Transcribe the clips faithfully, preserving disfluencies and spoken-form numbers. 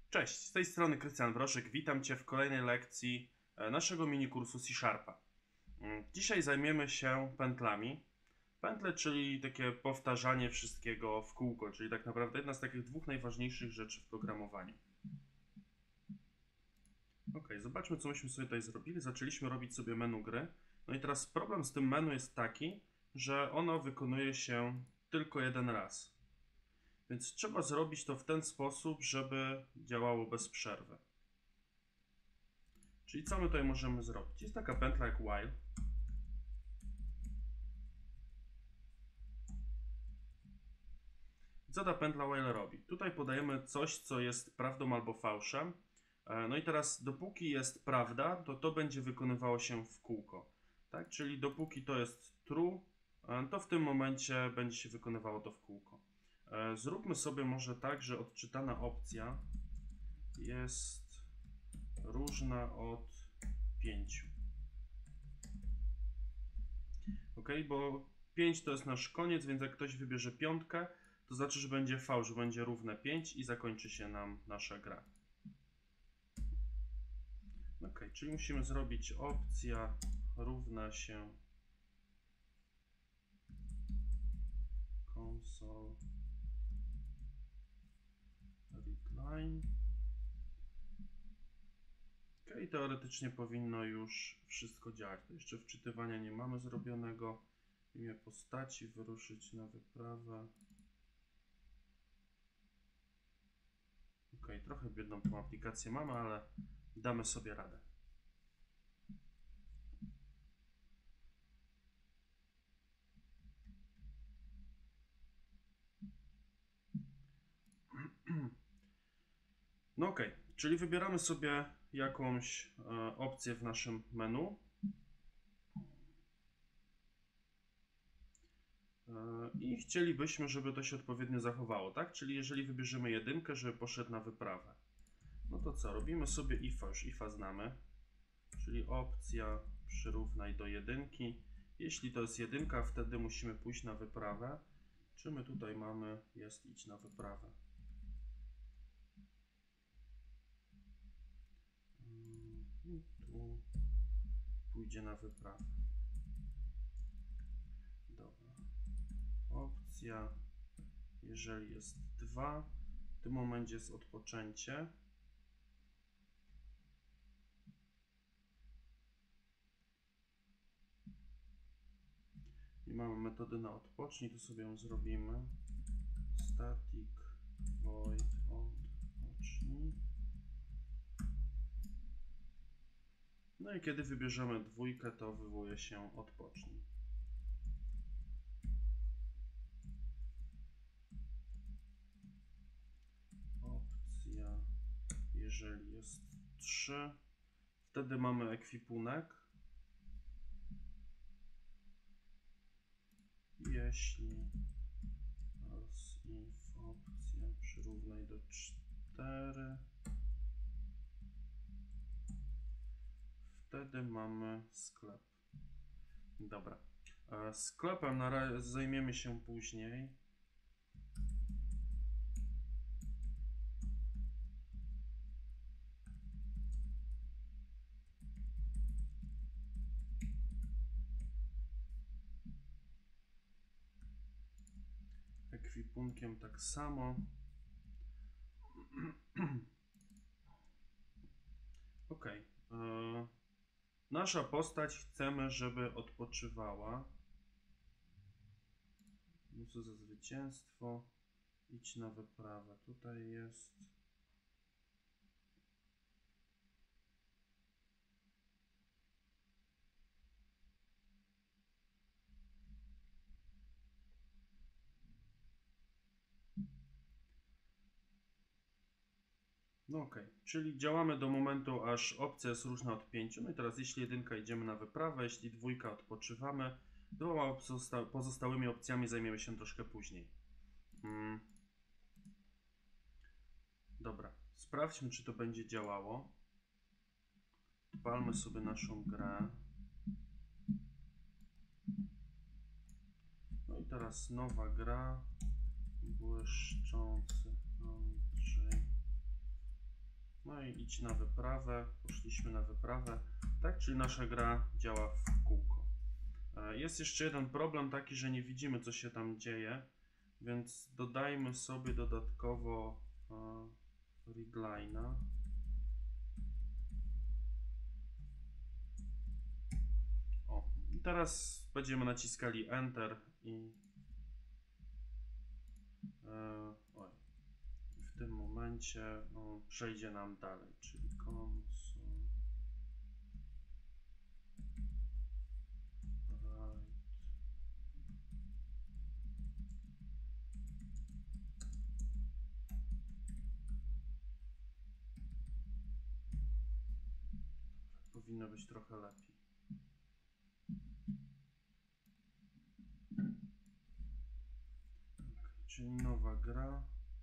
Cześć, z tej strony Krystian Wroszek, witam Cię w kolejnej lekcji naszego mini kursu C Sharpa. Dzisiaj zajmiemy się pętlami. Pętle, czyli takie powtarzanie wszystkiego w kółko, czyli tak naprawdę jedna z takich dwóch najważniejszych rzeczy w programowaniu. Ok, zobaczmy, co myśmy sobie tutaj zrobili. Zaczęliśmy robić sobie menu gry. No i teraz problem z tym menu jest taki, że ono wykonuje się tylko jeden raz. Więc trzeba zrobić to w ten sposób, żeby działało bez przerwy. Czyli co my tutaj możemy zrobić? Jest taka pętla jak while. Co ta pętla while robi? Tutaj podajemy coś, co jest prawdą albo fałszem. No i teraz dopóki jest prawda, to to będzie wykonywało się w kółko. Tak? Czyli dopóki to jest true, to w tym momencie będzie się wykonywało to w kółko. Zróbmy sobie może tak, że odczytana opcja jest różna od pięciu. Ok, bo pięć to jest nasz koniec, więc jak ktoś wybierze piątkę, to znaczy, że będzie fałsz, że będzie równe pięć i zakończy się nam nasza gra. Ok, czyli musimy zrobić opcja równa się console readline. Ok, teoretycznie powinno już wszystko działać. To jeszcze wczytywania nie mamy zrobionego. Imię postaci, wyruszyć na wyprawę. Ok, trochę biedną tą aplikację mamy, ale damy sobie radę. No ok, czyli wybieramy sobie jakąś e, opcję w naszym menu. E, I chcielibyśmy, żeby to się odpowiednio zachowało, tak? Czyli jeżeli wybierzemy jedynkę, żeby poszedł na wyprawę. No to co? Robimy sobie ifa, już ifa znamy. Czyli opcja przyrównaj do jedynki. Jeśli to jest jedynka, wtedy musimy pójść na wyprawę. Czy my tutaj mamy, jest idź na wyprawę. I tu pójdzie na wyprawę. Dobra. Opcja, jeżeli jest dwa, w tym momencie jest odpoczęcie. I mamy metodę na odpocznij, to sobie ją zrobimy. Static void odpocznij. No i kiedy wybierzemy dwójkę, to wywołuje się odpocznij. Opcja, jeżeli jest trzy, wtedy mamy ekwipunek. Jeśli else if opcja przyrównaj do cztery, wtedy mamy sklep. Dobra. Sklepem na razie zajmiemy się później. Ekwipunkiem tak samo. Ok. Nasza postać chcemy, żeby odpoczywała. Muszę za zwycięstwo. Idź na wyprawę. Tutaj jest. No ok, czyli działamy do momentu, aż opcja jest różna od pięciu. No i teraz jeśli jedynka idziemy na wyprawę, jeśli dwójka odpoczywamy, dwoma pozostałymi opcjami zajmiemy się troszkę później. Hmm. Dobra, sprawdźmy, czy to będzie działało. Odpalmy sobie naszą grę. No i teraz nowa gra. gra, błyszczący Andrzej. No i idź na wyprawę, poszliśmy na wyprawę, tak, czyli nasza gra działa w kółko. Jest jeszcze jeden problem taki, że nie widzimy, co się tam dzieje, więc dodajmy sobie dodatkowo readline'a. O, i teraz będziemy naciskali Enter i e, oj, w tym momencie no, przejdzie nam dalej, czyli console right. Powinno być trochę lepiej. Czyli nowa gra.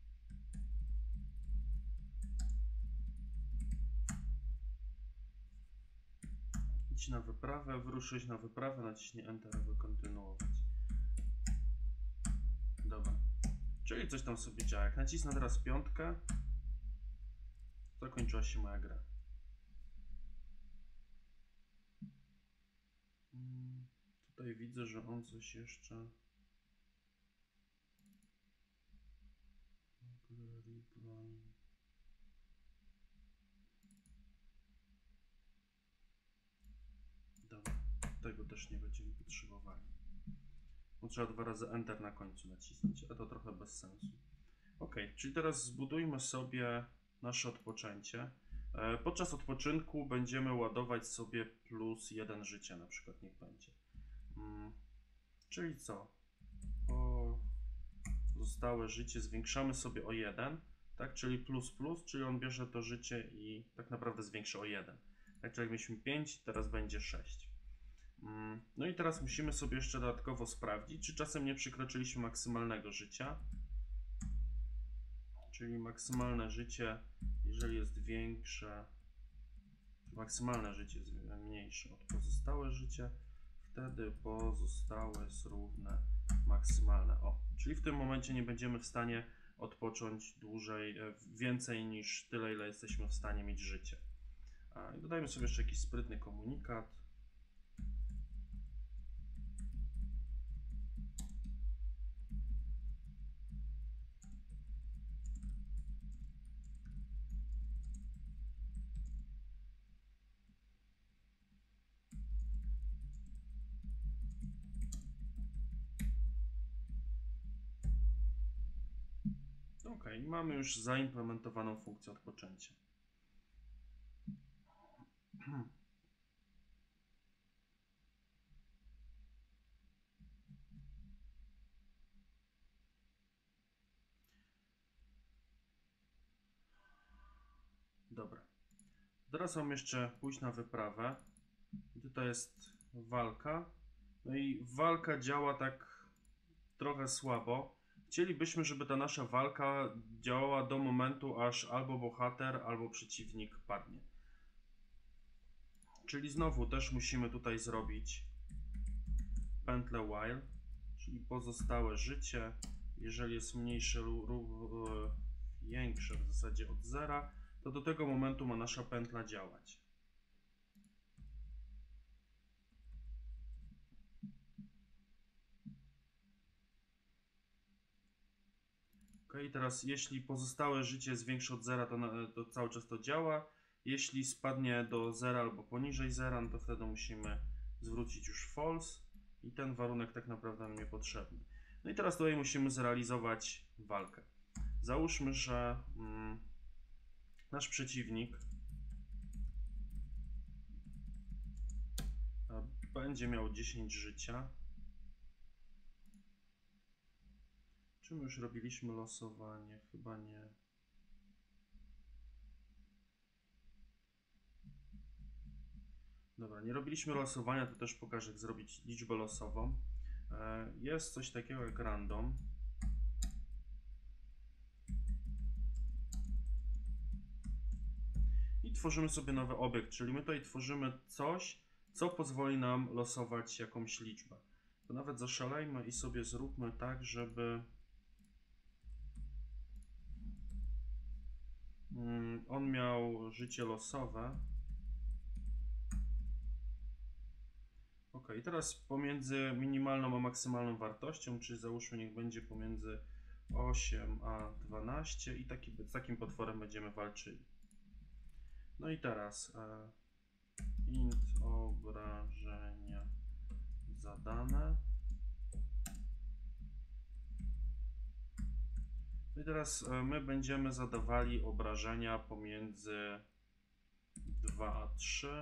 Idź na wyprawę, wyruszyć na wyprawę, naciśnij Enter, aby kontynuować. Dobra. Czyli coś tam sobie działa. Jak nacisnę teraz piątkę, zakończyła się moja gra. Hmm, tutaj widzę, że on coś jeszcze... Dobra, tego też nie będziemy potrzebowali. Bo trzeba dwa razy Enter na końcu nacisnąć, a to trochę bez sensu. Ok, czyli teraz zbudujmy sobie nasze odpoczęcie. E, podczas odpoczynku będziemy ładować sobie plus jeden życia, na przykład niech będzie. Hmm, czyli co? O, zostałe życie zwiększamy sobie o jeden, tak? Czyli plus plus, czyli on bierze to życie i tak naprawdę zwiększa o jeden. Tak, czyli jak mieliśmy pięć, teraz będzie sześć. No i teraz musimy sobie jeszcze dodatkowo sprawdzić, czy czasem nie przekroczyliśmy maksymalnego życia. Czyli maksymalne życie, jeżeli jest większe, maksymalne życie jest mniejsze od pozostałe życie, wtedy pozostałe jest równe maksymalne. O, czyli w tym momencie nie będziemy w stanie odpocząć dłużej, więcej niż tyle, ile jesteśmy w stanie mieć życie. I dodajmy sobie jeszcze jakiś sprytny komunikat. Ok, mamy już zaimplementowaną funkcję odpoczęcia. Dobra. Teraz mam jeszcze pójść na wyprawę. Tutaj jest walka. No i walka działa tak trochę słabo. Chcielibyśmy, żeby ta nasza walka działała do momentu, aż albo bohater, albo przeciwnik padnie. Czyli znowu też musimy tutaj zrobić pętlę while, czyli pozostałe życie, jeżeli jest mniejsze lub większe w zasadzie od zera, to do tego momentu ma nasza pętla działać. Ok, teraz jeśli pozostałe życie jest większe od zera, to, to cały czas to działa. Jeśli spadnie do zera albo poniżej zera, no to wtedy musimy zwrócić już false i ten warunek tak naprawdę nam niepotrzebny. No i teraz tutaj musimy zrealizować walkę. Załóżmy, że mm, nasz przeciwnik będzie miał dziesięć życia. Czy my już robiliśmy losowanie? Chyba nie. Dobra, nie robiliśmy losowania, to też pokażę, jak zrobić liczbę losową. Jest coś takiego jak random. I tworzymy sobie nowy obiekt, czyli my tutaj tworzymy coś, co pozwoli nam losować jakąś liczbę. To nawet zaszalejmy i sobie zróbmy tak, żeby On miał życie losowe. Ok, teraz pomiędzy minimalną a maksymalną wartością, czyli załóżmy niech będzie pomiędzy osiem a dwanaście i taki, z takim potworem będziemy walczyli. No i teraz e, int obrażenia zadane. No i teraz e, my będziemy zadawali obrażenia pomiędzy dwa a trzy.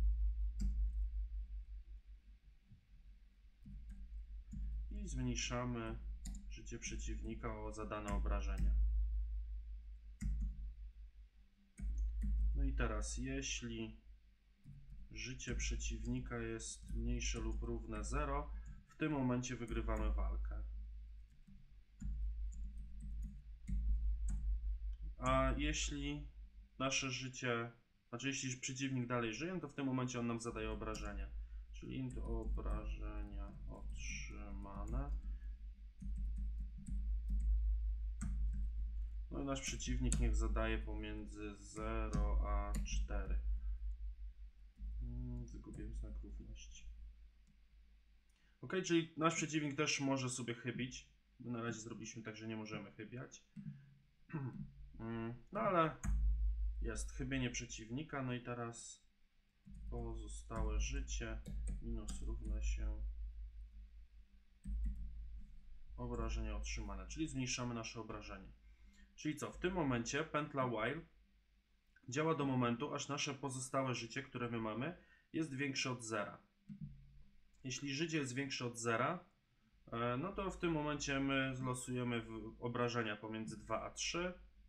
I zmniejszamy życie przeciwnika o zadane obrażenia. No i teraz, jeśli życie przeciwnika jest mniejsze lub równe zero, w tym momencie wygrywamy walkę. A jeśli nasze życie, znaczy jeśli przeciwnik dalej żyje, to w tym momencie on nam zadaje obrażenia. Czyli int obrażenia otrzymane. No i nasz przeciwnik niech zadaje pomiędzy zero a cztery. Hmm, zgubiłem znak równości. Ok, czyli nasz przeciwnik też może sobie chybić. My na razie zrobiliśmy tak, że nie możemy chybiać. No ale jest chybienie przeciwnika. No i teraz pozostałe życie minus równa się obrażenia otrzymane, czyli zmniejszamy nasze obrażenie. Czyli co? W tym momencie pętla while działa do momentu, aż nasze pozostałe życie, które my mamy, jest większe od zera. Jeśli życie jest większe od zera, no to w tym momencie my zlosujemy obrażenia pomiędzy dwa a trzy.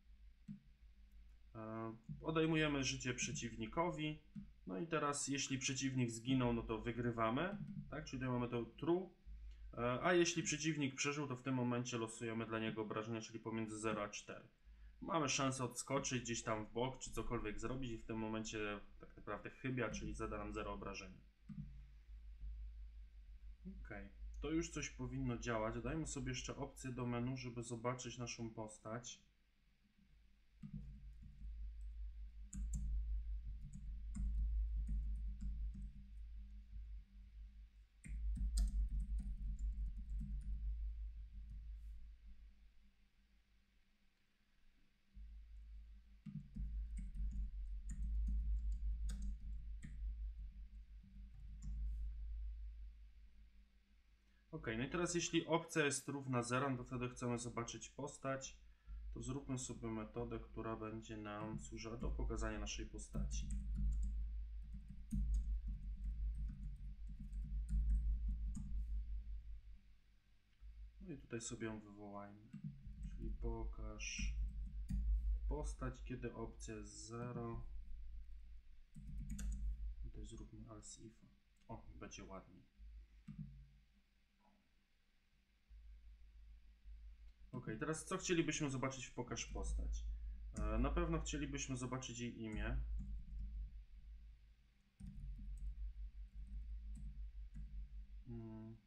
Odejmujemy życie przeciwnikowi. No i teraz jeśli przeciwnik zginął, no to wygrywamy. Tak? Czyli tutaj mamy to true. A jeśli przeciwnik przeżył, to w tym momencie losujemy dla niego obrażenia, czyli pomiędzy zero a cztery. Mamy szansę odskoczyć gdzieś tam w bok, czy cokolwiek zrobić i w tym momencie tak naprawdę chybia, czyli zada nam zero obrażenia. Ok, to już coś powinno działać. Dodajmy sobie jeszcze opcję do menu, żeby zobaczyć naszą postać. Ok, no i teraz jeśli opcja jest równa zero, no to wtedy chcemy zobaczyć postać, to zróbmy sobie metodę, która będzie nam służyła do pokazania naszej postaci. No i tutaj sobie ją wywołajmy, czyli pokaż postać, kiedy opcja jest zero. Tutaj zróbmy else if. O, będzie ładnie. Ok, teraz co chcielibyśmy zobaczyć w pokaż postać? Na pewno chcielibyśmy zobaczyć jej imię. Hmm.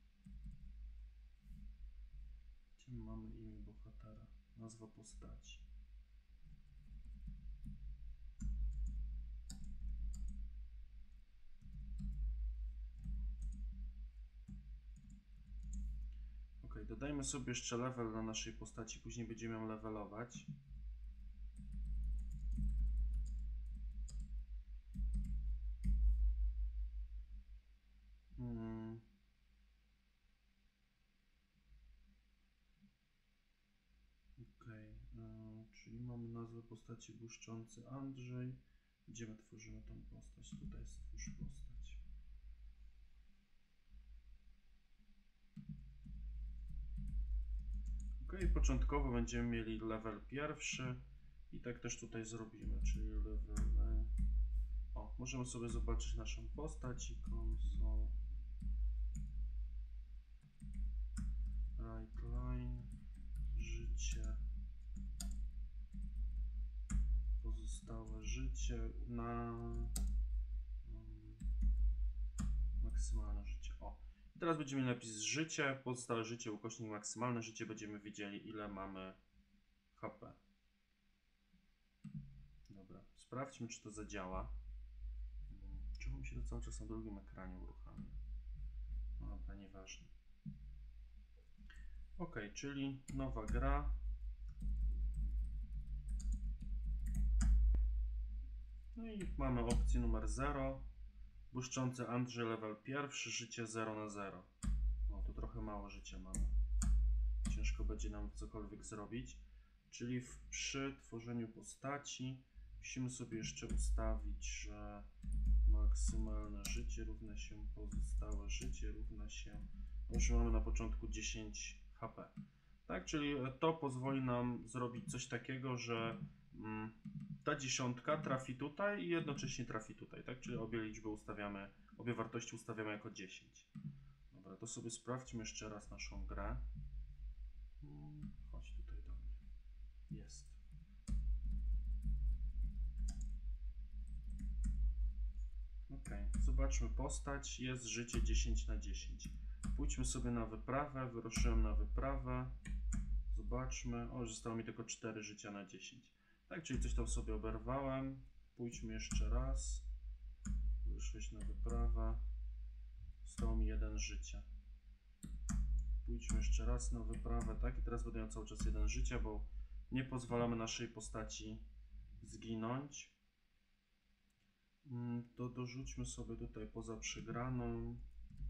Gdzie mamy imię bohatera? Nazwa postaci. Ok, dodajmy sobie jeszcze level na naszej postaci, później będziemy ją levelować. Hmm. Ok, e, czyli mamy nazwę postaci błyszczący Andrzej. Gdzie my tworzymy tą postać? Tutaj stwórz postać. Ok, początkowo będziemy mieli level pierwszy i tak też tutaj zrobimy, czyli level... O, możemy sobie zobaczyć naszą postać i console right line, życie, pozostałe życie na um, maksymalne życie. O, i teraz będziemy mieli napis życie, pozostałe życie, ukośnik maksymalne życie, będziemy wiedzieli ile mamy H P. Sprawdźmy, czy to zadziała. Czemu mi się to cały czas na drugim ekranie uruchamia? No dobra, nieważne. Ok, czyli nowa gra. No i mamy opcję numer zero. Błyszczący Andrzej, level pierwszy, życie zero na zero. No to trochę mało życia mamy. Ciężko będzie nam cokolwiek zrobić. Czyli w, przy tworzeniu postaci musimy sobie jeszcze ustawić, że maksymalne życie równa się pozostałe życie równa się, no, że mamy na początku dziesięć H P. Tak, czyli to pozwoli nam zrobić coś takiego, że mm, ta dziesiątka trafi tutaj i jednocześnie trafi tutaj, tak? Czyli obie liczby ustawiamy, obie wartości ustawiamy jako dziesięć. Dobra, to sobie sprawdźmy jeszcze raz naszą grę. Hmm, chodź tutaj do mnie. Jest. Ok, zobaczmy postać. Jest życie dziesięć na dziesięć. Pójdźmy sobie na wyprawę. Wyruszyłem na wyprawę. Zobaczmy. O, zostało mi tylko cztery życia na dziesięć. Tak, czyli coś tam sobie oberwałem. Pójdźmy jeszcze raz. Wyruszyłeś na wyprawę. Zostało mi jeden życia. Pójdźmy jeszcze raz na wyprawę. Tak, i teraz będę miał cały czas jeden życia, bo nie pozwalamy naszej postaci zginąć. To dorzućmy sobie tutaj poza przegraną.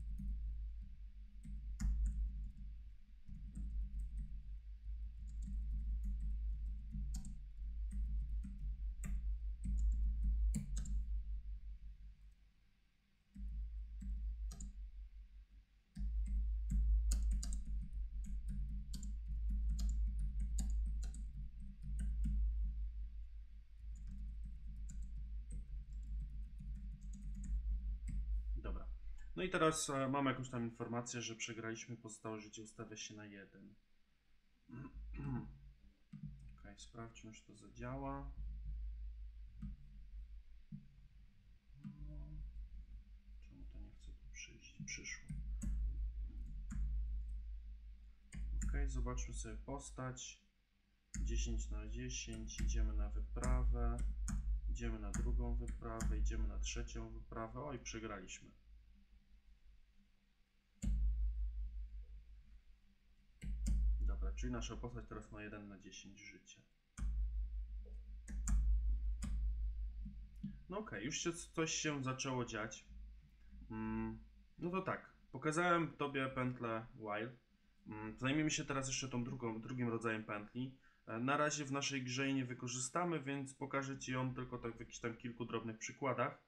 No i teraz e, mamy jakąś tam informację, że przegraliśmy, pozostałe życie ustawia się na jeden. Ok, sprawdźmy, czy to zadziała. No. Czemu to nie chce tu przyjść? Przyszło. Ok, zobaczmy sobie postać. dziesięć na dziesięć, idziemy na wyprawę. Idziemy na drugą wyprawę, idziemy na trzecią wyprawę. Oj, przegraliśmy. Dobra, czyli nasza postać teraz ma jeden na dziesięć życia. No okej, okay, już się coś się zaczęło dziać. Mm, no to tak, pokazałem Tobie pętlę while. Mm, zajmiemy się teraz jeszcze tą drugą, drugim rodzajem pętli. E, na razie w naszej grze jej nie wykorzystamy, więc pokażę Ci ją tylko tak w jakichś tam kilku drobnych przykładach.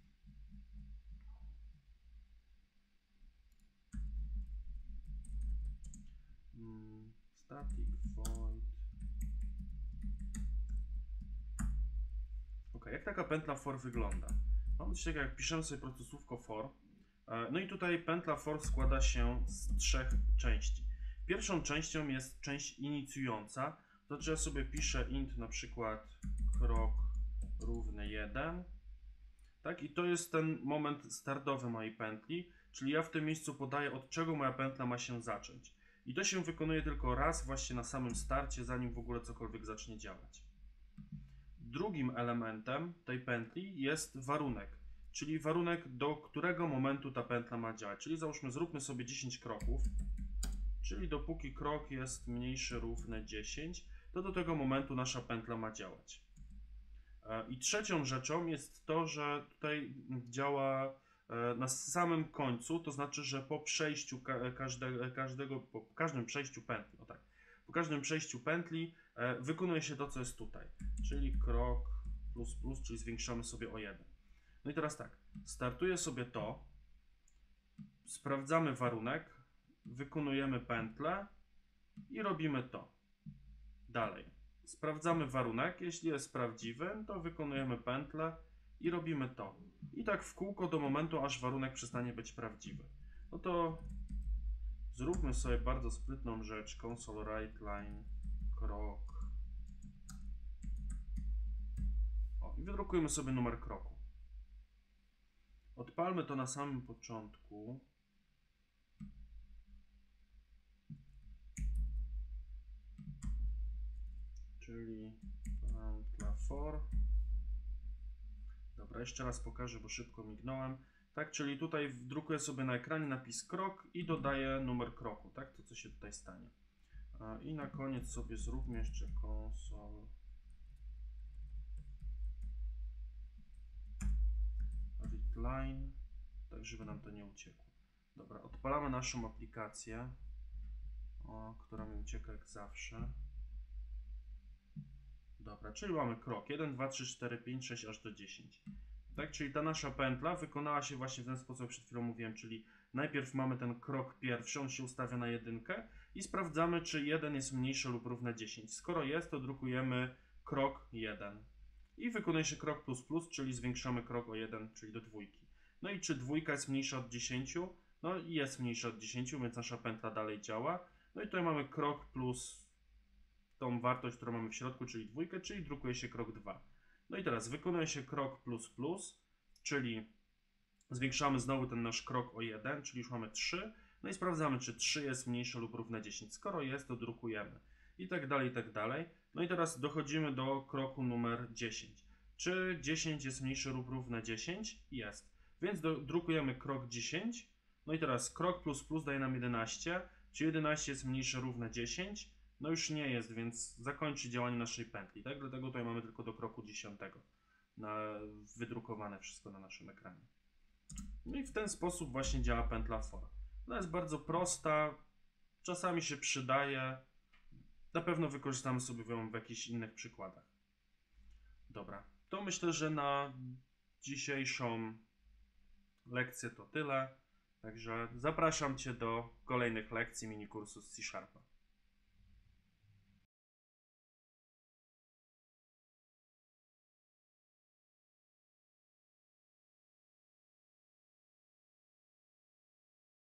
Mm, static void. Ok, jak taka pętla for wygląda? Mamy coś takiego, jak piszemy sobie po prostu słówko for. No i tutaj pętla for składa się z trzech części. Pierwszą częścią jest część inicjująca. To znaczy ja sobie piszę int na przykład krok równy jeden. Tak, i to jest ten moment startowy mojej pętli, czyli ja w tym miejscu podaję, od czego moja pętla ma się zacząć. I to się wykonuje tylko raz właśnie na samym starcie, zanim w ogóle cokolwiek zacznie działać. Drugim elementem tej pętli jest warunek, czyli warunek, do którego momentu ta pętla ma działać. Czyli załóżmy, zróbmy sobie dziesięć kroków, czyli dopóki krok jest mniejszy równy dziesięć, to do tego momentu nasza pętla ma działać. I trzecią rzeczą jest to, że tutaj działa na samym końcu, to znaczy, że po przejściu każdego, każdego, po każdym przejściu pętli, o tak, po każdym przejściu pętli wykonuje się to, co jest tutaj, czyli krok plus plus, czyli zwiększamy sobie o jeden. No i teraz tak, startuję sobie to, sprawdzamy warunek, wykonujemy pętlę i robimy to. Dalej, sprawdzamy warunek, jeśli jest prawdziwy, to wykonujemy pętlę i robimy to. I tak w kółko do momentu, aż warunek przestanie być prawdziwy. No to zróbmy sobie bardzo sprytną rzecz, console write line, krok. O, i wydrukujmy sobie numer kroku. Odpalmy to na samym początku. Czyli pętla for. Dobra, jeszcze raz pokażę, bo szybko mignąłem. Tak, czyli tutaj drukuję sobie na ekranie napis krok i dodaję numer kroku, tak, to co się tutaj stanie. I na koniec sobie zróbmy jeszcze console readline, tak żeby nam to nie uciekło. Dobra, odpalamy naszą aplikację, o, która mi ucieka jak zawsze. Dobra, czyli mamy krok jeden, dwa, trzy, cztery, pięć, sześć aż do dziesięć. Tak, czyli ta nasza pętla wykonała się właśnie w ten sposób, jak przed chwilą mówiłem, czyli najpierw mamy ten krok pierwszy, on się ustawia na jedynkę i sprawdzamy, czy jeden jest mniejszy lub równy dziesięć. Skoro jest, to drukujemy krok jeden. I wykonuje się krok plus plus, czyli zwiększamy krok o jeden, czyli do dwójki. No i czy dwójka jest mniejsza od dziesięciu? No i jest mniejsza od dziesięciu, więc nasza pętla dalej działa. No i tutaj mamy krok plus tą wartość, którą mamy w środku, czyli dwójkę, czyli drukuje się krok dwa. No i teraz wykonuje się krok plus plus, czyli zwiększamy znowu ten nasz krok o jeden, czyli już mamy trzy. No i sprawdzamy, czy trzy jest mniejsze lub równe dziesięć. Skoro jest, to drukujemy. I tak dalej, i tak dalej. No i teraz dochodzimy do kroku numer dziesięć. Czy dziesięć jest mniejsze lub równe dziesięć? Jest. Więc do, drukujemy krok dziesięć. No i teraz krok plus plus daje nam jedenaście. Czy jedenaście jest mniejsze równe dziesięć? No już nie jest, więc zakończy działanie naszej pętli, tak? Dlatego tutaj mamy tylko do kroku dziesiątego na, wydrukowane wszystko na naszym ekranie. No i w ten sposób właśnie działa pętla for. Ona jest bardzo prosta, czasami się przydaje. Na pewno wykorzystamy sobie ją w jakichś innych przykładach. Dobra, to myślę, że na dzisiejszą lekcję to tyle. Także zapraszam Cię do kolejnych lekcji mini kursu z C Sharpa.